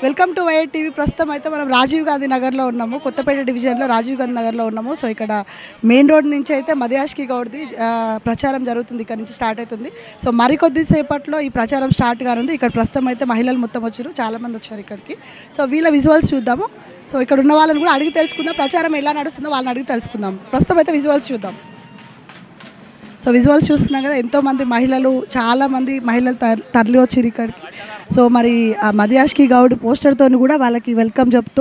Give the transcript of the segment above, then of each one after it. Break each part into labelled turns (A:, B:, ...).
A: Welcome to yi TV. ప్రస్తుతం అయితే మనం రాజీవ్ గాంధీ నగర్లో ఉన్నాము, కొత్తపేట డివిజన్లో రాజీవ్ గాంధీ నగర్లో ఉన్నాము. సో ఇక్కడ మెయిన్ రోడ్ నుంచి అయితే మధుయాష్కి గౌడ్ది ప్రచారం జరుగుతుంది, ఇక్కడ నుంచి స్టార్ట్ అవుతుంది. సో మరికొద్దిసేపట్లో ఈ ప్రచారం స్టార్ట్ కానుంది. ఇక్కడ ప్రస్తుతం అయితే మహిళలు మొత్తం వచ్చారు, చాలామంది వచ్చారు ఇక్కడికి. సో వీళ్ళ విజువల్స్ చూద్దాము. సో ఇక్కడ ఉన్న వాళ్ళని కూడా అడిగి తెలుసుకుందాం, ప్రచారం ఎలా నడుస్తుందో వాళ్ళని అడిగి తెలుసుకుందాం. ప్రస్తుతం అయితే విజువల్స్ చూద్దాం. సో విజువల్స్ చూస్తున్నాం కదా, ఎంతోమంది మహిళలు, చాలామంది మహిళలు తరలి వచ్చారు ఇక్కడికి. సో మరి మధుయాష్కి గౌడ్ పోస్టర్తో కూడా వాళ్ళకి వెల్కమ్ చెప్తూ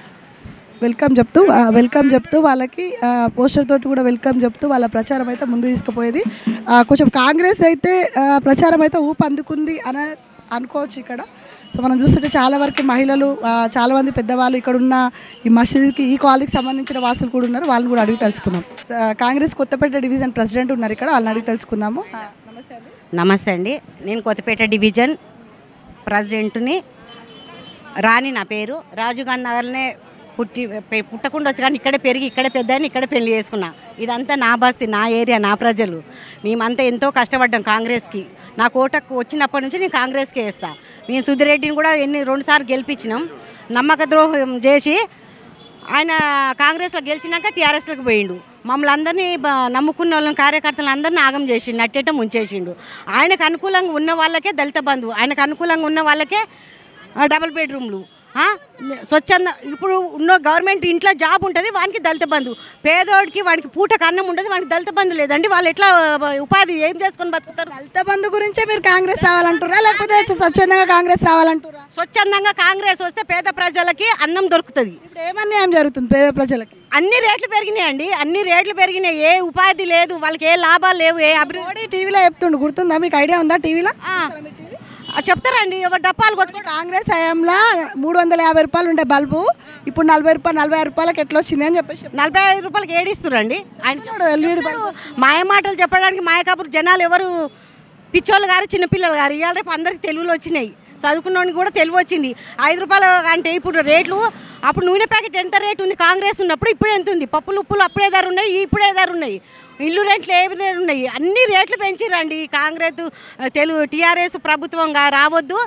A: వాళ్ళకి పోస్టర్ తోటి కూడా వెల్కమ్ చెప్తూ వాళ్ళ ప్రచారం అయితే ముందు తీసుకుపోయేది. కొంచెం కాంగ్రెస్ అయితే ప్రచారం అయితే ఊపందుకుంది అని అనుకోవచ్చు ఇక్కడ. సో మనం చూస్తుంటే చాలా వరకు మహిళలు, చాలామంది పెద్దవాళ్ళు ఇక్కడ ఉన్న ఈ మసీద్కి, ఈ కాలనీకి సంబంధించిన వాసులు కూడా ఉన్నారు, వాళ్ళని కూడా అడిగి తెలుసుకుందాం. కాంగ్రెస్ కొత్తపేట డివిజన్ ప్రెసిడెంట్ ఉన్నారు ఇక్కడ, వాళ్ళని అడిగి తెలుసుకుందాము.
B: నమస్తే అండి, నేను కొత్తపేట డివిజన్ ప్రెసిడెంట్ని. రాణి నా పేరు. రాజీవ్ గాంధీ నగర్నే పుట్టకుండా వచ్చి కానీ ఇక్కడే పెరిగి, ఇక్కడే పెద్దని, ఇక్కడే పెళ్లి చేసుకున్నా. ఇదంతా నా బస్తీ, నా ఏరియా, నా ప్రజలు. మేమంతా ఎంతో కష్టపడ్డాం కాంగ్రెస్కి. నా కోటకు వచ్చినప్పటి నుంచి నేను కాంగ్రెస్కే వేస్తాను. మేము సుధిరెడ్డిని కూడా 2 సార్లు గెలిపించినాం. నమ్మక ద్రోహం చేసి ఆయన కాంగ్రెస్లో గెలిచినాక టీఆర్ఎస్లోకి పోయిండు. మమ్మల్ని అందరినీ నమ్ముకున్న వాళ్ళని, కార్యకర్తలను అందరినీ ఆగం చేసిండు, అట్టేట ముంచేసిండు. ఆయనకు అనుకూలంగా ఉన్న వాళ్ళకే దళిత బంధు, ఆయనకు అనుకూలంగా ఉన్న వాళ్ళకే డబుల్ బెడ్రూమ్లు, స్వచ్ఛంద. ఇప్పుడు ఉన్న గవర్నమెంట్ ఇంట్లో జాబ్ ఉంటుంది, వానికి దళిత బంధు. పేదోడికి వానికి పూటకు అన్నం ఉంటుంది, వానికి దళిత బంధు లేదండి. వాళ్ళు ఎట్లా ఉపాధి ఏం చేసుకొని బతుకుతారు?
A: దళిత బంధు గురించే మీరు కాంగ్రెస్ రావాలంటారా, లేకపోతే స్వచ్ఛందంగా కాంగ్రెస్ రావాలంటారా?
B: స్వచ్ఛందంగా కాంగ్రెస్ వస్తే పేద ప్రజలకి అన్నం దొరుకుతుంది.
A: ఇప్పుడు ఏమన్యాయం జరుగుతుంది పేద ప్రజలకి?
B: అన్ని రేట్లు పెరిగినాయండి, అన్ని రేట్లు పెరిగినాయి. ఏ ఉపాధి లేదు, వాళ్ళకి ఏ లాభాలు లేవు, ఏ
A: అభివృద్ధి. టీవీలో చెప్తుండు, గుర్తుందా మీకు? ఐడియా ఉందా? టీవీలో
B: చెప్తారండి, ఎవరు డప్పాలు కొట్టుకో.
A: కాంగ్రెస్ హయాంలో 350 రూపాయలు ఉండే బల్బు ఇప్పుడు 40 రూపాయలు, 45 రూపాయలకి ఎట్లా వచ్చింది అని చెప్పేసి
B: 45 రూపాయలకి ఏడిస్తురండి ఆయన. మాయ మాటలు చెప్పడానికి మాయకాపురు జనాలు ఎవరు పిచ్చోళ్ళు గారు, చిన్నపిల్లలు గారు. ఇవాళ రేపు అందరికి తెలుగులో వచ్చినాయి, చదువుకున్నోడికి కూడా తెలివి వచ్చింది. 5 రూపాయలు అంటే ఇప్పుడు రేట్లు, అప్పుడు నూనె ప్యాకెట్ ఎంత రేటు ఉంది కాంగ్రెస్ ఉన్నప్పుడు, ఇప్పుడు ఎంత ఉంది? పప్పులు ఉప్పులు అప్పుడే ధర ఉన్నాయి, ఇప్పుడే ధర ఉన్నాయి. ఇల్లు రేట్లు ఏవి ఉన్నాయి, అన్ని రేట్లు పెంచిరండి. కాంగ్రెస్ టీఆర్ఎస్ ప్రభుత్వంగా రావద్దు.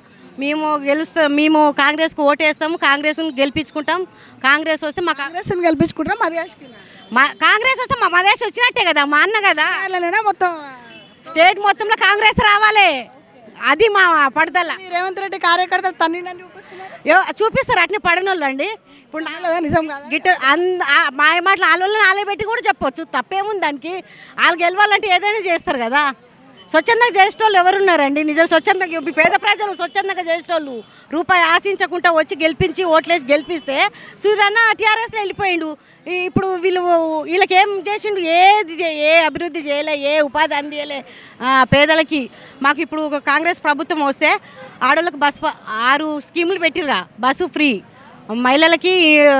B: మేము కాంగ్రెస్కు ఓటేస్తాము, కాంగ్రెస్ను గెలిపించుకుంటాం. కాంగ్రెస్ వస్తే మా
A: కాంగ్రెస్ని గెలిపించుకుంటాం.
B: కాంగ్రెస్ వస్తే మా మధేష్ వచ్చినట్టే కదా, మా అన్న కదా.
A: మొత్తం
B: స్టేట్ మొత్తంలో కాంగ్రెస్ రావాలి, అది మా పడదల.
A: రేవంత్ రెడ్డి కార్యకర్తలు తన్ని
B: చూపిస్తారు అట్నే పడనోళ్ళు అండి. ఇప్పుడు
A: నిజం
B: గిట్ట మాయ మాటలు వాళ్ళని ఆలయ పెట్టి కూడా చెప్పొచ్చు, తప్పేముంది దానికి. వాళ్ళు గెలవాలంటే ఏదైనా చేస్తారు కదా. స్వచ్ఛందంగా చేసేటోళ్ళు ఎవరున్నారండి? నిజం స్వచ్ఛందంగా పేద ప్రజలు స్వచ్ఛందంగా చేసేటోళ్ళు, రూపాయి ఆశించకుండా వచ్చి గెలిపించి ఓట్లేసి గెలిపిస్తే సూర్యన్న టీఆర్ఎస్లో వెళ్ళిపోయిండు. ఇప్పుడు వీళ్ళకి ఏం చేసిండు? ఏ అభివృద్ధి చేయలే, ఏ ఉపాధి అందియలే పేదలకి. మాకు ఇప్పుడు కాంగ్రెస్ ప్రభుత్వం వస్తే ఆడోళ్ళకి 6 స్కీములు పెట్టిర్రా. బస్సు ఫ్రీ, మహిళలకి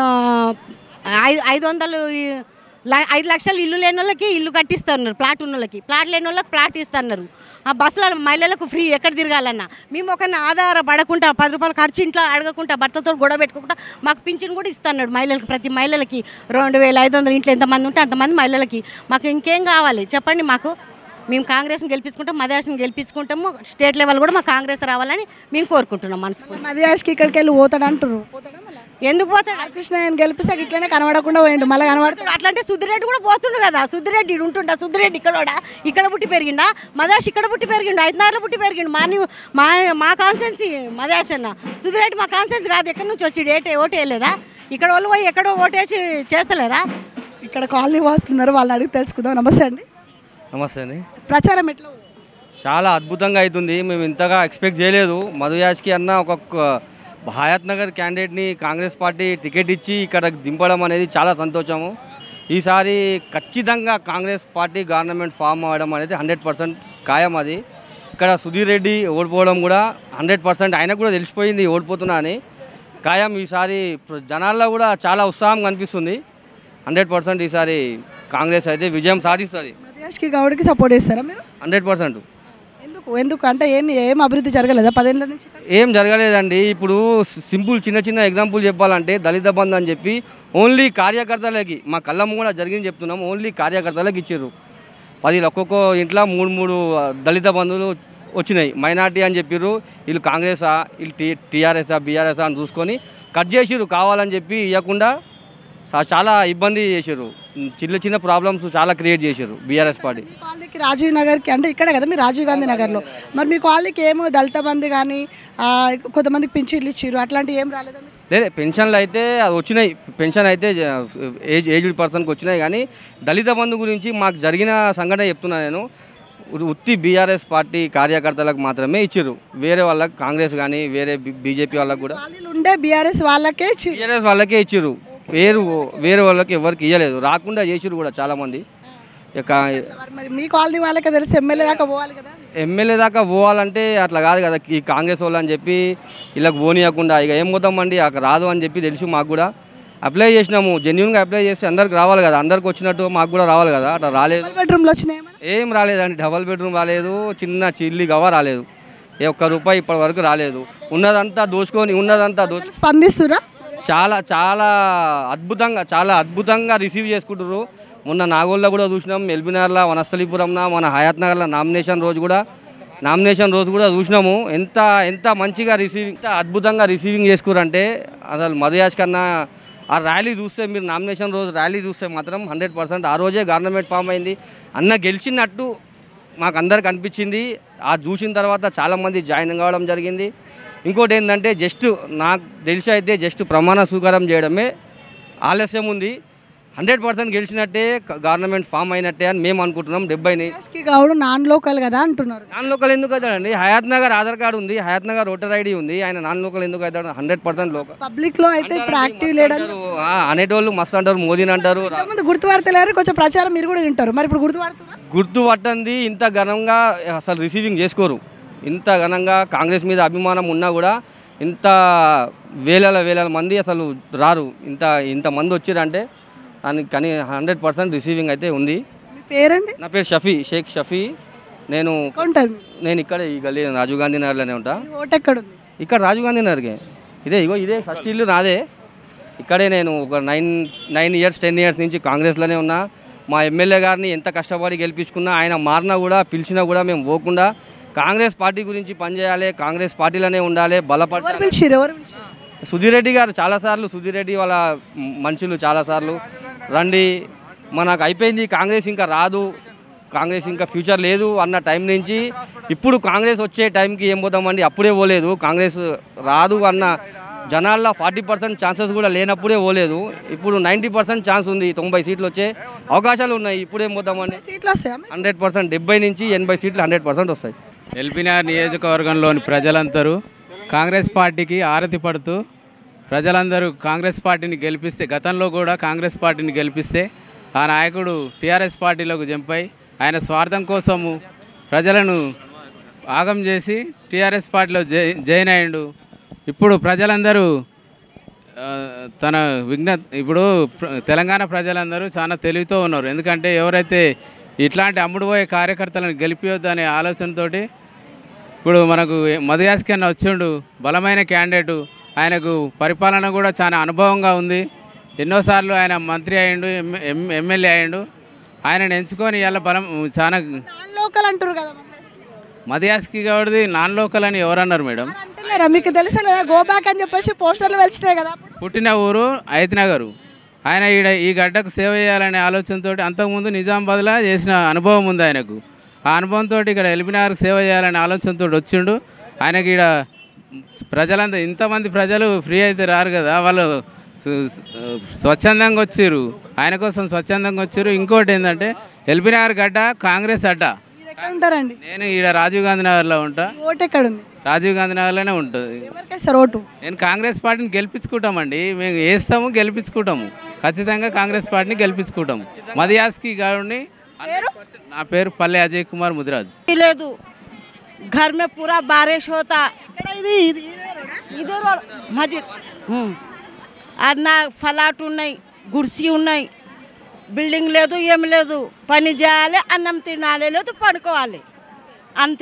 B: 5 లక్షలు ఇల్లు లేని వాళ్ళకి ఇల్లు కట్టిస్తున్నారు, ప్లాట్ ఉన్న వాళ్ళకి, ప్లాట్ లేని వాళ్ళకి ప్లాట్ ఇస్తున్నారు. ఆ బస్సులో మహిళలకు ఫ్రీ, ఎక్కడ తిరగాలన్నా. మేము ఒకరిని ఆధారపడకుండా 10 రూపాయలు ఖర్చు ఇంట్లో అడగకుండా, భర్తతో గొడవ పెట్టుకోకుండా మాకు పింఛన్ కూడా ఇస్తున్నాడు మహిళలకు. ప్రతి మహిళలకి 2500, ఇంట్లో ఎంతమంది ఉంటే అంతమంది మహిళలకి. మాకు ఇంకేం కావాలి చెప్పండి? మాకు మేము కాంగ్రెస్ని గెలిపించుకుంటాం, మధుయాష్ని గెలిపించుకుంటాము. స్టేట్ లెవెల్ కూడా మాకు కాంగ్రెస్ రావాలని మేము కోరుకుంటున్నాం మనసు.
A: మధుయాష్కి ఇక్కడికి వెళ్ళి పోతాడు అంటారు,
B: ఎందుకు పోతాడు?
A: కృష్ణ గెలిపిస్తే ఇట్లనే కనబడకుండా పోయిండు, మళ్ళీ కనబడతాడు.
B: అట్లంటే సుధిరెడ్డి కూడా పోతుండు కదా. సుధిరెడ్డి ఉంటుండా? సుధిరెడ్డి ఇక్కడ పుట్టి పెరిగిండా? మధుయాష్ ఇక్కడ పుట్టి పెరిగిండు, 5 పుట్టి పెరిగిండు. మా కాన్సెన్సీ మధుయాష్ అన్న. సుధిరెడ్డి మా కాన్సెన్సీ కాదు, ఎక్కడి నుంచి వచ్చి ఓటు వేయలేదా? ఇక్కడ వాళ్ళు పోయి ఎక్కడో ఓటేసి చేస్తలేరా?
A: ఇక్కడ కాలనీ వాస్తున్నారు, వాళ్ళని అడిగి తెలుసుకుందాం. నమస్తే అండి.
C: నమస్తే అండి.
A: ప్రచారం ఎట్లా?
C: చాలా అద్భుతంగా అవుతుంది. మేము ఇంతగా ఎక్స్పెక్ట్ చేయలేదు. మధుయాష్కి అన్న ఒక హయాత్ నగర్ క్యాండిడేట్ని కాంగ్రెస్ పార్టీ టికెట్ ఇచ్చి ఇక్కడ దింపడం అనేది చాలా సంతోషము. ఈసారి ఖచ్చితంగా కాంగ్రెస్ పార్టీ గవర్నమెంట్ ఫామ్ అవ్వడం అనేది 100% ఖాయం. అది ఇక్కడ సుధీర్ రెడ్డి ఓడిపోవడం కూడా 100%, ఆయనకు కూడా తెలిసిపోయింది ఓడిపోతున్నా అని. ఖాయం. ఈసారి జనాల్లో కూడా చాలా ఉత్సాహం కనిపిస్తుంది. 100% ఈసారి కాంగ్రెస్ అయితే విజయం సాధిస్తుంది.
A: మధుయాష్కి గౌడ్కి సపోర్ట్ చేస్తారా మీరు?
C: 100%.
A: ఎందుకు అంటే ఏం అభివృద్ధి జరగలేదా 10 ఏళ్ళ నుంచి?
C: ఏం జరగలేదండి. ఇప్పుడు సింపుల్ చిన్న ఎగ్జాంపుల్ చెప్పాలంటే దళిత బంధు అని చెప్పి ఓన్లీ కార్యకర్తలకి, మా కళ్ళమ్మ కూడా జరిగింది చెప్తున్నాం, ఓన్లీ కార్యకర్తలకు ఇచ్చారు. 10 ఒక్కొక్క ఇంట్లో 3 దళిత బంధువులు వచ్చినాయి. మైనార్టీ అని చెప్పిర్రు, వీళ్ళు కాంగ్రెసా వీళ్ళు టీఆర్ఎస్ఆ బీఆర్ఎస్ఆ అని చూసుకొని కట్ చేసిర్రు. కావాలని చెప్పి ఇవ్వకుండా చాలా ఇబ్బంది చేసిర్రు. చిన్న ప్రాబ్లమ్స్ చాలా క్రియేట్ చేసిర్రు బీఆర్ఎస్ పార్టీ.
A: మీ కాలనీకి రాజీవ్ నగర్కి అంటే ఇక్కడే కదా మీరు రాజీవ్ గాంధీ నగర్లో, మరి మీ కాలనీకి ఏమో దళిత మంది కానీ కొంతమందికి పింఛన్లు ఇచ్చిర్రు, అట్లాంటివి ఏం రాలేదా మీకు?
C: లేదు, పెన్షన్లు అయితే అది వచ్చినాయి. పెన్షన్ అయితే ఏజ్డ్ పర్సన్కి వచ్చినాయి. కానీ దళిత బంధు గురించి మాకు జరిగిన సంఘటన చెప్తున్నా నేను. ఉత్తి బీఆర్ఎస్ పార్టీ కార్యకర్తలకు మాత్రమే ఇచ్చిర్రు. వేరే వాళ్ళకి కాంగ్రెస్ కానీ వేరే బీజేపీ వాళ్ళకి కూడా
A: కాలనీలు ఉండే బీఆర్ఎస్ వాళ్ళకే
C: బీఆర్ఎస్ వాళ్ళకే ఇచ్చిర్రు. వేరే వాళ్ళకి ఎవరికి ఇవ్వలేదు. రాకుండా చేసిర్రు కూడా చాలామంది. ఇక
A: మరి మీ కాలనీ వాళ్ళకే తెలిసి ఎమ్మెల్యే దాకా పోవాలి కదా.
C: ఎమ్మెల్యే దాకా పోవాలంటే అట్లా కాదు కదా. ఈ కాంగ్రెస్ వాళ్ళు అని చెప్పి వీళ్ళకి పోనీయకుండా ఇక ఏం పోతామండి, అక్కడ రాదు అని చెప్పి తెలిసి మాకు కూడా అప్లై చేసినాము. జెన్యున్గా అప్లై చేస్తే అందరికి రావాలి కదా, అందరికి వచ్చినట్టు మాకు కూడా రావాలి కదా. అట్లా రాలేదు.
A: బెడ్రూమ్లో వచ్చినాయి
C: ఏం రాలేదండి. డబల్ బెడ్రూమ్ రాలేదు, చిన్న చిల్లి గవ రాలేదు. ₹1 ఇప్పటి వరకు రాలేదు. ఉన్నదంతా దోచుకొని
A: స్పందిస్తురా.
C: చాలా అద్భుతంగా రిసీవ్ చేసుకుంటారు. మొన్న నాగోల్లో కూడా చూసినాం, ఎల్బీనగర్లో, వనస్థలీపురంలో, మన హయాత్ నగర్లో నామినేషన్ రోజు కూడా చూసినాము. ఎంత మంచిగా అద్భుతంగా రిసీవింగ్ చేసుకురంటే అసలు మధుయాష్ కన్నా ఆ ర్యాలీ చూస్తే, మీరు నామినేషన్ రోజు ర్యాలీ చూస్తే మాత్రం 100% ఆ రోజే గవర్నమెంట్ ఫామ్ అయింది అన్న గెలిచినట్టు మాకు అందరికి అనిపించింది. ఆ చూసిన తర్వాత చాలామంది జాయిన్ కావడం జరిగింది. ఇంకోటి ఏంటంటే నాకు తెలిసి అయితే ప్రమాణ స్వీకారం చేయడమే ఆలస్యం ఉంది. 100% గెలిచినట్టే, గవర్నమెంట్ ఫామ్ అయినట్టే అని మేము అనుకుంటున్నాం. 70
A: గౌడ్ నాన్ లోకల్ కదా అంటున్నారు.
C: నాన్ లోకల్ ఎందుకు అవుతాడండి? హయాత్ నగర్ ఆధార్ కార్డు ఉంది, హయాత్ నగర్ ఓటర్ ఐడి ఉంది. ఆయన నాన్ లోకల్ ఎందుకు అవుతాడు? 100% లోకల్.
A: పబ్లిక్ లో అయితే ఇప్పుడు యాక్టివ్ లీడర్
C: అనేటోళ్ళు మస్తు అంటారు, మోదీని అంటారు.
A: గుర్తుపడతలేరు, కొంచెం ప్రచారం మీరు కూడా వింటారు. మరి ఇప్పుడు
C: గుర్తుపట్టండి. ఇంత ఘనంగా అసలు రిసీవింగ్ చేసుకోరు. ఇంత ఘనంగా కాంగ్రెస్ మీద అభిమానం ఉన్నా కూడా ఇంత వేల మంది అసలు రారు. ఇంతమంది వచ్చిరంటే కానీ 100% రిసీవింగ్ అయితే ఉంది.
A: పేరండి?
C: నా పేరు షేక్ షఫీ. నేను ఇక్కడ ఈ గల్లీ రాజీవ్ గాంధీ నగర్లోనే ఉంటా. ఇక్కడ రాజీవ్ గాంధీ నగర్కే. ఇదే ఫస్ట్ ఇల్లు నాదే. ఇక్కడే నేను ఒక 9 ఇయర్స్ 10 ఇయర్స్ నుంచి కాంగ్రెస్లోనే ఉన్నా. మా ఎమ్మెల్యే గారిని ఎంత కష్టపడి గెలిపించుకున్నా, ఆయన మారినా కూడా పిలిచినా కూడా మేము పోకుండా కాంగ్రెస్ పార్టీ గురించి పనిచేయాలి, కాంగ్రెస్ పార్టీలోనే ఉండాలి, బలపడాలి. సుధీర్ రెడ్డి గారు చాలాసార్లు, సుధీర్ రెడ్డి వాళ్ళ మనుషులు చాలాసార్లు రండి, మనకు అయిపోయింది, కాంగ్రెస్ ఇంకా రాదు, కాంగ్రెస్ ఇంకా ఫ్యూచర్ లేదు అన్న టైం నుంచి ఇప్పుడు కాంగ్రెస్ వచ్చే టైంకి ఏం పోతామండి, అప్పుడే పోలేదు. కాంగ్రెస్ రాదు అన్న జనాల్లో 40% ఛాన్సెస్ కూడా లేనప్పుడే పోలేదు. ఇప్పుడు 90% ఛాన్స్ ఉంది, 90 సీట్లు వచ్చే అవకాశాలు ఉన్నాయి. ఇప్పుడేం పోతామండి? 100%, 70 నుంచి 80 సీట్లు 100% వస్తాయి.
D: ఎల్బీనగర్ నియోజకవర్గంలోని ప్రజలందరూ కాంగ్రెస్ పార్టీకి ఆరతి పడుతూ ప్రజలందరూ కాంగ్రెస్ పార్టీని గెలిపిస్తే, గతంలో కూడా కాంగ్రెస్ పార్టీని గెలిపిస్తే ఆ నాయకుడు టీఆర్ఎస్ పార్టీలోకి జంపై ఆయన స్వార్థం కోసము ప్రజలను ఆగం చేసి టీఆర్ఎస్ పార్టీలో జాయిన్ అయ్యిండు. ఇప్పుడు ప్రజలందరూ ఇప్పుడు తెలంగాణ ప్రజలందరూ చాలా తెలివితో ఉన్నారు. ఎందుకంటే ఎవరైతే ఇట్లాంటి అమ్ముడుపోయే కార్యకర్తలను గెలిపియొద్దనే ఆలోచనతోటి ఇప్పుడు మనకు మధుయాస్కి అన్న వచ్చిండు, బలమైన క్యాండిడేటు. ఆయనకు పరిపాలన కూడా చాలా అనుభవంగా ఉంది. ఎన్నోసార్లు ఆయన మంత్రి అయ్యిండు, ఎమ్మెల్యే అయ్యిండు. ఆయనను ఎంచుకొని ఇలా బలం చాలా
A: లోకల్ అంటారు కదా.
D: మధుయాస్కి గౌడ్ది నాన్ లోకల్ అని ఎవరన్నారు మేడం?
A: మీకు తెలుసా లేదా? గోబ్యాక్ అని చెప్పేసి పోస్టర్లు వెలిచినాయి కదా.
D: పుట్టిన ఊరు హయత్ నగరు. ఆయన ఈ గడ్డకు సేవ చేయాలనే ఆలోచనతో అంతకుముందు నిజామాబాద్లో చేసిన అనుభవం ఉంది ఆయనకు. ఆ అనుభవంతో ఇక్కడ ఎల్బీనగర్కి సేవ చేయాలనే ఆలోచనతో వచ్చిండు. ఆయనకి ఇక్కడ ప్రజలంతా ఇంతమంది ప్రజలు ఫ్రీ అయితే రారు కదా, వాళ్ళు స్వచ్ఛందంగా వచ్చారు, ఆయన కోసం స్వచ్ఛందంగా వచ్చారు. ఇంకోటి ఏంటంటే ఎల్బీనగర్ గడ్డ కాంగ్రెస్ అడ్డ. నేను ఇక్కడ రాజీవ్ గాంధీ నగర్లో ఉంటా. రాజీవ్ గాంధీ నగర్లోనే ఉంటుంది. నేను కాంగ్రెస్ పార్టీని గెలిపించుకుంటామండి. మేము వేస్తాము, గెలిపించుకుంటాము. ఖచ్చితంగా కాంగ్రెస్ పార్టీని గెలిపించుకుంటాము. మధుయాస్కి గారిని. నా పేరు పల్లె అజయ్ కుమార్ ముదిరాజ్.
E: లేదు घर में पूरा बारिश होता मस्जिद ना फलाट उन्नाई गुर्सी उन्नाई बिल्डिंग లేదు ఏం లేదు పని చేయాలి అన్నం తినాలి లేదు పడుకోవాలి అంతే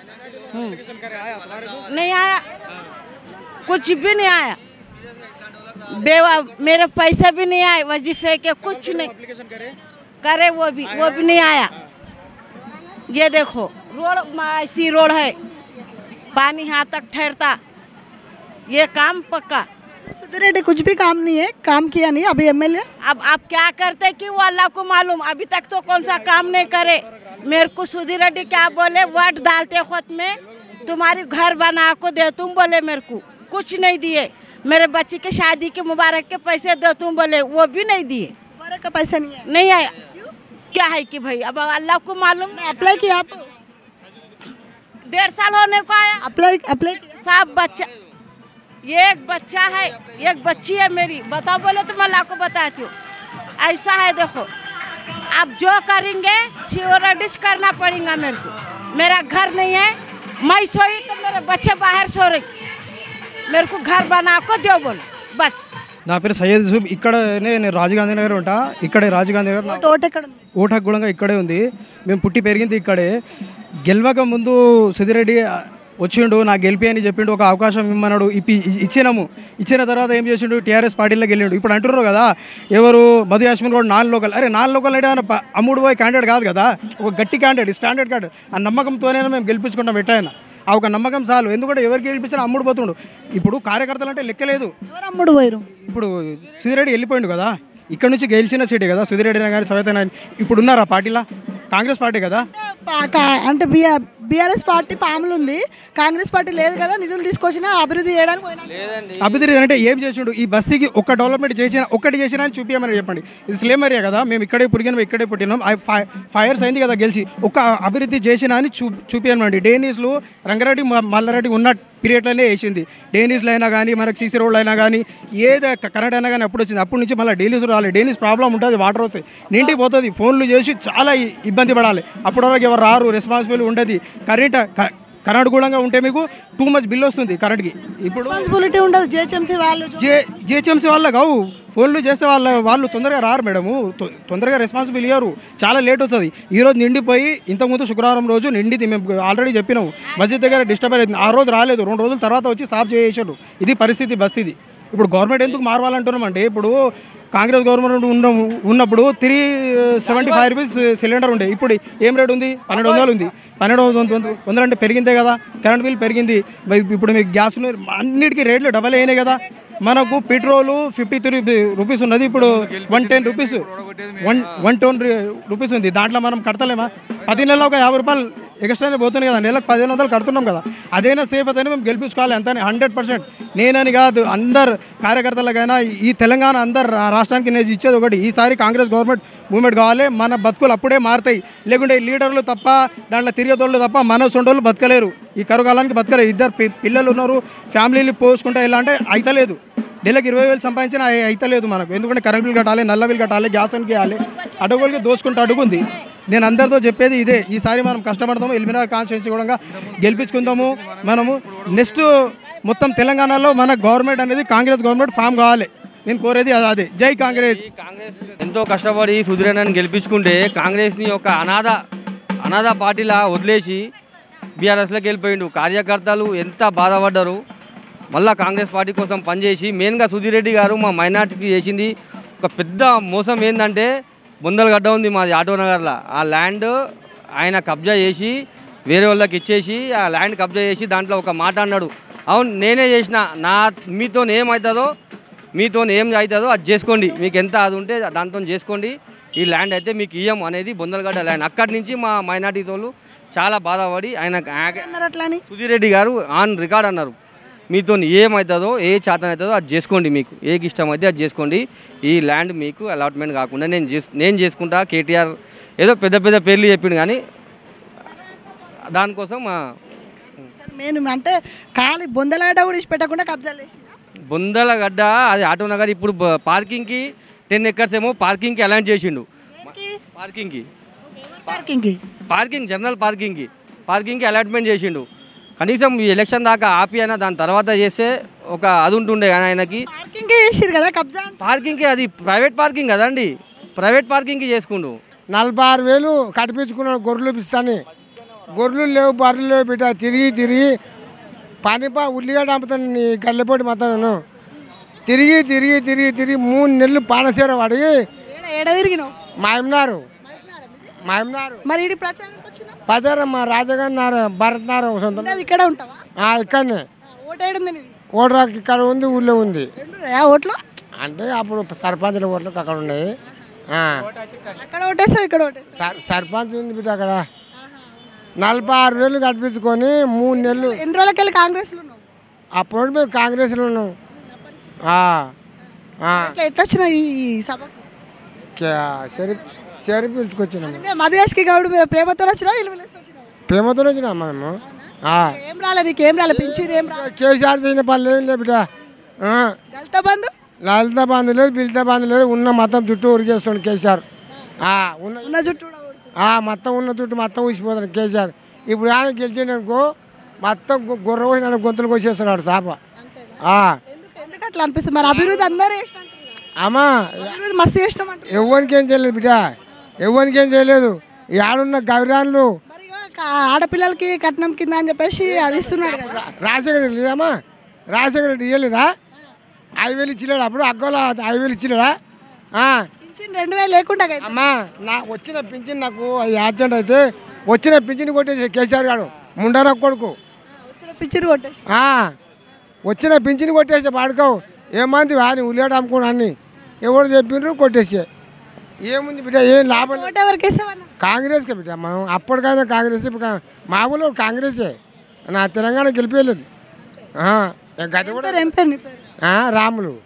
E: नहीं आया कुछ भी नहीं आया बेवा मेरे पैसे भी नहीं आए वजीफे के कुछ नहीं करे वो भी नहीं आया ये देखो रोड ऐसी रोड है, पानी यहाँ तक ठहरता, ये काम पक्का।
A: सुधीर रेड्डी कुछ भी काम नहीं है, काम किया नहीं अभी एमएलए।
E: अब आप क्या करते कि वो अल्लाह को मालूम, अभी तक तो कौन सा काम नहीं करे। मेरे को सुधीर रेड्डी क्या बोले, वोट डालते वक्त में तुम्हारी घर बना को दे तुम बोले, मेरे को कुछ नहीं दिए। मेरे बच्ची के शादी के मुबारक के पैसे दो तुम बोले, वो भी नहीं दिए।
A: मुबारक का पैसा नहीं है,
E: नहीं आया। क्या है कि भाई अब अल्लाह को मालूम।
A: अप्लाई किया आप?
E: 1.5 साल होने को आया।
A: अप्लाई किया?
E: सब बच्चा, ये एक बच्चा है, एक बच्ची है मेरी। बताओ बोले तो मैं अल्लाह को बताती हूँ। ऐसा है देखो, अब जो करेंगे सियोरिटीज करना पड़ेगा मेरे को। मेरा घर नहीं है, मैं सोई तो मेरे बच्चे बाहर सो रही, मेरे को घर बना को दो बोलो बस।
F: నా పేరు సయ్యద్ యూసుఫ్. ఇక్కడనే నేను రాజీవ్ గాంధీ నగర్ ఉంటా. ఇక్కడే రాజీవ్ గాంధీ నగర్.
A: ఓటు ఎక్కడ ఉంది?
F: ఓటు హక్కు కూడా ఇక్కడే ఉంది. మేము పుట్టి పెరిగింది ఇక్కడే. గెలవక ముందు సుధీర్ రెడ్డి వచ్చిండు, నాకు గెలిపి అని చెప్పిండు, ఒక అవకాశం ఇమ్మన్నాడు, ఇచ్చినాము. ఇచ్చిన తర్వాత ఏం చేసిండు, టీఆర్ఎస్ పార్టీలోకి వెళ్ళిండు. ఇప్పుడు అంటున్నారు కదా ఎవరు మధు యాస్మిన్ కూడా నాన్ లోకల్. అరే నాన్ లోకల్ అంటే అమ్ముడు పోయి క్యాండిడేట్ కాదు కదా, ఒక గట్టి క్యాండిడేట్, స్టాండర్డ్ క్యాండిడేట్. ఆ నమ్మకంతోనే మేము గెలిపించుకుంటాం. ఎట్లయినా ఆ ఒక నమ్మకం చాలు. ఎందుకంటే ఎవరికి గెలిపించినా అమ్ముడు పోతుండు. ఇప్పుడు కార్యకర్తలు అంటే లెక్కలేదు.
A: ఎవరు అమ్ముడు పోయారు?
F: ఇప్పుడు సుధీర్ రెడ్డి వెళ్ళిపోయిండు కదా, ఇక్కడ నుంచి గెలిచిన సీటే కదా సుధీర్ రెడ్డి కానీ సవిత నాయన్. ఇప్పుడు ఉన్నారా పార్టీలా? కాంగ్రెస్ పార్టీ కదా.
A: అంటే బీఆర్ఎస్ పార్టీ పాములు ఉంది, కాంగ్రెస్ పార్టీ లేదు కదా. నిధులు తీసుకొచ్చినా అభివృద్ధి చేయడానికి పోయినా.
F: అభివృద్ధి అంటే ఏం చేసిండు? ఈ బస్తీకి ఒక్క డెవలప్మెంట్ చేసిన, ఒక్కటి చేసినా అని చూపించమని చెప్పండి. ఇది స్లేమ్ ఏరియా కదా, మేము ఇక్కడే పురిగినాం, ఇక్కడే పుట్టినాం. 5 years అయింది కదా గెలిచి. ఒక్క అభివృద్ధి చేసినా అని చూపించమండి. డేనీస్లు రంగారెడ్డి మల్లారెడ్డి ఉన్న పీరియడ్లోనే వేసింది. డేనీస్లు అయినా కానీ, మనకు సీసీ రోడ్లు అయినా కానీ, ఏదో కరెంట్ అయినా కానీ అప్పుడు వచ్చింది. అప్పటి నుంచి మళ్ళీ డైలీస్ రావాలి. డైలీస్ ప్రాబ్లం ఉంటుంది, వాటర్ వస్తాయి, నిండికి పోతుంది. ఫోన్లు చేసి చాలా ఇబ్బంది పడాలి. అప్పటి వరకు ఎవరు రారు, రెస్పాన్సిబిలిటీ ఉండదు. కరెంట్ కూడా ఉంటే మీకు టూ మచ్ బిల్ వస్తుంది కరెంట్కి. ఇప్పుడు
A: రెస్పాన్సిబిలిటీ ఉండదు.
F: జిహెచ్ఎంసీ వాళ్ళ కావు, ఫోన్లు చేస్తే వాళ్ళు తొందరగా రారు మేడము, తొందరగా రెస్పాన్సిబిలిటీ ఇవ్వరు, చాలా లేట్ వస్తుంది. ఈరోజు నిండిపోయి, ఇంతకుముందు శుక్రవారం రోజు నిండిది. మేము ఆల్రెడీ చెప్పినాము, మస్జిద్ దగ్గర డిస్టర్బ్ అయింది. ఆ రోజు రాలేదు, 2 రోజుల తర్వాత వచ్చి సాఫ్ చేసేసారు. ఇది పరిస్థితి బస్తీది. ఇప్పుడు గవర్నమెంట్ ఎందుకు మారవాలంటున్నామంటే, ఇప్పుడు కాంగ్రెస్ గవర్నమెంట్ ఉన్నప్పుడు 375 రూపీస్ సిలిండర్ ఉండే. ఇప్పుడు ఏం రేట్ ఉంది? 1200 ఉంది. 1200 అంటే పెరిగిందే కదా. కరెంట్ బిల్ పెరిగింది. ఇప్పుడు మీకు గ్యాస్ అన్నిటికీ రేట్లు డబల్ అయినాయి కదా. మనకు పెట్రోలు 53 రూపీస్ ఉన్నది, ఇప్పుడు 110 రూపీస్ 110 రూపీస్ ఉంది. దాంట్లో మనం కడతలేమా? 10 నెలలు ఒక 50 రూపాయలు ఎక్స్ట్రానే పోతుంది కదా. నెలకు 1500 కడుతున్నాం కదా. అదైనా సేఫ్ అదైనా మేము గెలిపించుకోవాలి అంతనే. 100% నేనని కాదు, అందరు కార్యకర్తలకైనా, ఈ తెలంగాణ అందరు రాష్ట్రానికి నేను ఇచ్చేది ఒకటి, ఈసారి కాంగ్రెస్ గవర్నమెంట్ మూవ్మెంట్ కావాలి. మన బతుకులు అప్పుడే మారుతాయి. లేకుంటే లీడర్లు తప్ప, దాంట్లో తిరిగేతోళ్ళు తప్ప మన సొంటోళ్ళు బతకలేరు. ఈ కరుకాలానికి బతకలేరు. 2 పిల్లలు ఉన్నారు, ఫ్యామిలీని పోసుకుంటే ఎలా అంటే అయితలేదు. నెలకు 20,000 సంపాదించినా అయితలేదు మనకు. ఎందుకంటే కరెంట్ బిల్ కట్టాలి, నల్ల బిల్ కట్టాలి, గ్యాస్ అని చేయాలి. అడుగులకి దోసుకుంటూ అడుగుంది. నేను అందరితో చెప్పేది ఇదే, ఈసారి మనం కష్టపడతాము, ఎల్బీనగర్ కాన్స్టిట్యున్సీ కూడా గెలిపించుకుందాము. మనము నెక్స్ట్ మొత్తం తెలంగాణలో మన గవర్నమెంట్ అనేది కాంగ్రెస్ గవర్నమెంట్ ఫామ్ కావాలి. నేను కోరేది అదే. జై కాంగ్రెస్.
C: ఎంతో కష్టపడి సుధీర్ అన్నని గెలిపించుకుంటే కాంగ్రెస్ని ఒక అనాథ పార్టీలా వదిలేసి బీఆర్ఎస్లోకి వెళ్ళిపోయిండు. కార్యకర్తలు ఎంత బాధపడ్డారు. మళ్ళీ కాంగ్రెస్ పార్టీ కోసం పనిచేసి, మెయిన్గా సుధీర్ రెడ్డి గారు మా మైనార్టీకి చేసింది ఒక పెద్ద మోసం. ఏంటంటే బొందలగడ్డ ఉంది మాది ఆటోనగర్లో, ఆ ల్యాండ్ ఆయన కబ్జా చేసి వేరే వాళ్ళకి ఇచ్చేసి, ఆ ల్యాండ్ కబ్జా చేసి దాంట్లో ఒక మాట అన్నాడు, అవును నేనే చేసిన, మీతో ఏమవుతుందో అది చేసుకోండి, మీకు ఎంత అది ఉంటే దాంతో చేసుకోండి, ఈ ల్యాండ్ అయితే మీకు ఇయ్యం అనేది బొందలగడ్డ ల్యాండ్. అక్కడి నుంచి మా మైనార్టీస్ వాళ్ళు చాలా బాధపడి ఆయన సుధీర్ రెడ్డి గారు ఆన్ రికార్డ్ అన్నారు, మీతో ఏమవుతుందో, ఏ చేతన అవుతుందో అది చేసుకోండి, మీకు ఏకి ఇష్టం అయితే అది చేసుకోండి, ఈ ల్యాండ్ మీకు అలాట్మెంట్ కాకుండా నేను చేసుకుంటా. కేటీఆర్ ఏదో పెద్ద పేర్లు చెప్పిండు, కానీ దానికోసం
A: నేను అంటే ఖాళీ బొందలగడ్డ కూడా ఇచ్చి పెట్టకుండా కబ్జాలు చేసి,
C: బొందలగడ్డ అది ఆటోనగర్ ఇప్పుడు పార్కింగ్కి 10 acres ఏమో పార్కింగ్కి అలాట్ చేసిండు. పార్కింగ్ జనరల్ పార్కింగ్కి అలాట్మెంట్ చేసిండు. కనీసం ఈ ఎలక్షన్ దాకా ఆపి అయినా దాని తర్వాత చేస్తే ఒక అది ఉంటుండే. కానీ ఆయనకి పార్కింగ్కి, అది ప్రైవేట్ పార్కింగ్ కదండి, ప్రైవేట్ పార్కింగ్కి చేసుకుండు.
G: 46,000 కట్టించుకున్నాడు గొర్రెలు పిస్తాని. గొర్రెలు లేవు, బర్రెలు లేవు బిడ్డ. తిరిగి ఉల్లిగడ్డ అమ్ముతాను నీ గల్లెపోటి మొత్తం. తిరిగి 3 నెలలు పానసీర వాడి మాయమ్నారు.
A: మరి ప్రచారం వచ్చినావు
G: పదారం మా రాజగారు భరత్నారు సొంతం
A: ఉండేది ఇక్కడ ఉంటావా
G: ఇక్కడనే
A: ఓటు ఏడుంది నీది
G: ఓటరాకి ఇక్కడ ఉంది ఊళ్ళో ఉంది
A: రెండు ఉన్నాయా ఓట్లు
G: అంటే అప్పుడు సర్పంచ్ల ఓట్లకు అక్కడ ఉన్నాయి
A: అక్కడ ఓటేస్తావు ఇక్కడ ఓటేస్తావు
G: సర్పంచ్ ఉంది బిడ్డ అక్కడ 46,000 కట్టించుకొని 3 నెలలు
A: ఎన్ని రోజులకి వెళ్ళి కాంగ్రెస్లో ఉన్నావు
G: అప్పుడు మేము కాంగ్రెస్లో ఉన్నాం
A: ఎట్లా వచ్చినావు ఈ సభకు
G: సరి పిలుచుకొచ్చినాము
A: మధుయాష్కి గౌడ్ మీద ప్రేమతో వచ్చినావు ఇల్లు వచ్చినావు
G: ప్రేమతో వచ్చినాం మేము
A: ఏం రాలే నీకు ఏం రాలే పింఛన్ ఏం రాలే
G: కేసీఆర్ చేసిన పనులు ఏం లేదు బిడ్డ
A: దళిత బంధు
G: లలిత బంధు లేదు బిలిత బంధు లేదు ఉన్న మొత్తం చుట్టూ ఉరికేస్తాడు కేసీఆర్
A: ఉన్న జుట్టు కూడా ఊడుతుంది.
G: మొత్తం ఉన్న చుట్టూ మొత్తం ఊసిపోతాడు కేసీఆర్ ఇప్పుడు ఆయన గెలిచిండనుకో మొత్తం గొర్ర పోయిన గొంతులు కోసేస్తున్నాడు చేప
A: ఎందుకు అట్లా అనిపిస్తుంది మరి అభివృద్ధి అందరూ చేసినట్టు
G: అమ్మా
A: అభివృద్ధి మస్తు చేసినాం అంటే
G: ఎవరికి ఏం చేయలేదు బిడ్డ ఎవరికి ఏం చేయలేదు ఈ ఆడున్న గౌరాన్లు
A: మరి ఆడపిల్లలకి కట్నం కింద అని చెప్పేసి అది ఇస్తున్నాడు కదా
G: రాజశేఖర రెడ్డి లేదమ్మా రాజశేఖర రెడ్డి ఇవ్వలేదా 5,000 ఇచ్చిలేడు అప్పుడు అగ్గోలా 5,000 ఇచ్చిలేడా
A: పింఛన్ 2,000 లేకుండా కదా.
G: అమ్మా నా వచ్చిన పింఛన్ నాకు యాక్సిడెంట్ అయితే వచ్చిన పింఛన్ కొట్టేసి కేసీఆర్ గారు ముండరా కొడుకు
A: వచ్చిన పింఛన్ కొట్టేసి
G: వచ్చిన పింఛన్ కొట్టేసి పాడుకోవు ఏమంది వాని ఉల్లిగడ్డ అమ్ముకోను అన్ని ఎవరు చెప్పిండ్రు కొట్టేసి ఏముంది బిడ్డ ఏం లాభం
A: ఓటు ఎవరికి ఇస్తావన్నా
G: కాంగ్రెస్కే బిడ్డ మనం అప్పటికైనా కాంగ్రెస్ ఇప్పుడు మామూలు కాంగ్రెసే నా తెలంగాణ గెలిపేయలేదు గది కూడా
A: ఏం పేరు నీ పేరు
G: రాములు